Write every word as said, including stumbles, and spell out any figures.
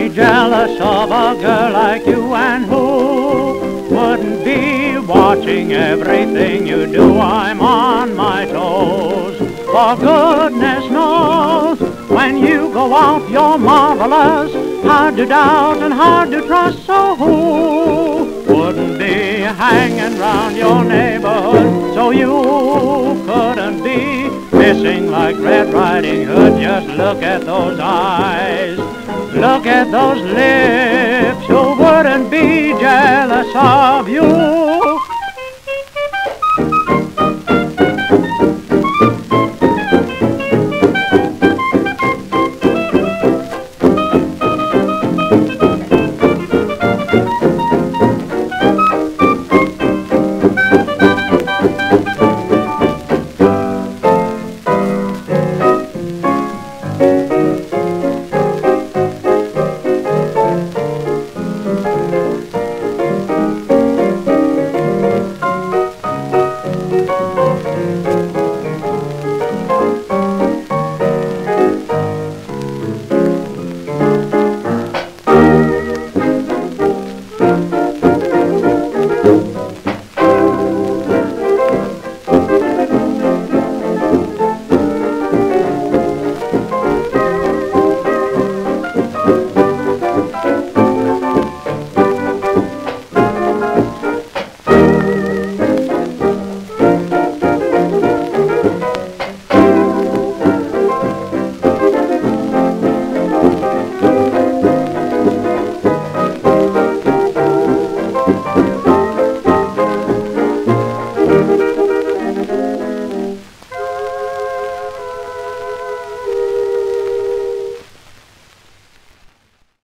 be jealous of a girl like you, and who wouldn't be watching everything you do? I'm on my toes, for goodness knows when you go out you're marvelous, hard to doubt and hard to trust. So who wouldn't be hanging round your neighborhood? So you couldn't be missing like Red Riding Hood. Just look at those eyes, look at those lips. Who wouldn't be jealous of you?